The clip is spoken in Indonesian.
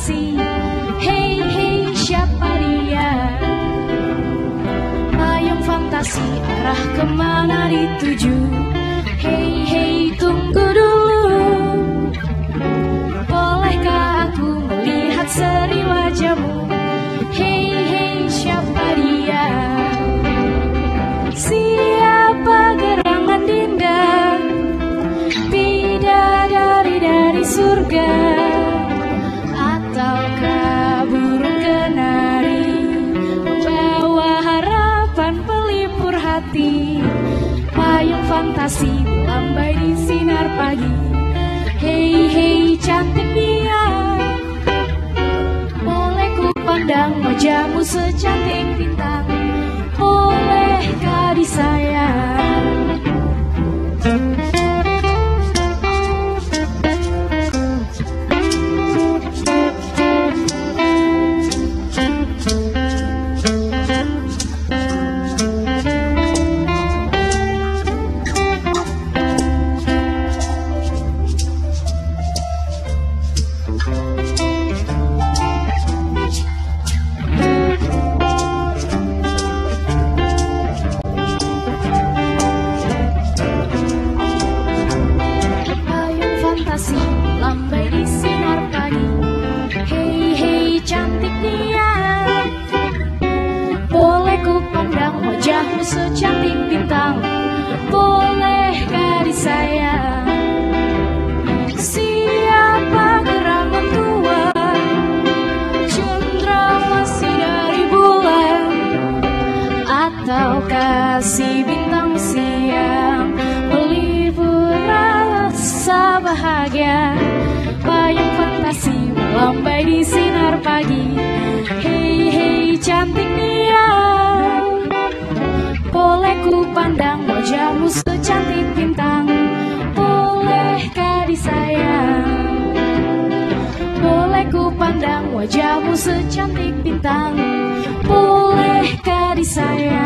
fantasi. Hey hey, siapa dia? Payung fantasi, arah kemana dituju? Hey hey, tunggu dulu. Bolehkah aku melihat seri wajahmu? Hey hey, siapa dia? Siapa gerangan dinda? Bidadari dari surga, ataukah burung kenari bawa harapan pelipur hati? Payung fantasi lambai di sinar pagi. Hey hey, cantik dia. Boleh ku pandang wajahmu secantik bintang? Bolehkah disayang? Lambai di sinar pagi. Hey hey, cantik dia. Boleh ku pandang wajahmu secantik bintang? Bolehkah disayang? Siapa gerangan tua? Cendrawasih dari bulan, ataukah si bintang siang melipur rasa bahagia? Payung fantasi melambai di sinar pagi. Hey hey, cantik dia. Boleh ku pandang wajahmu secantik bintang? Bolehkah disayang? Boleh ku pandang wajahmu secantik bintang? Bolehkah disayang?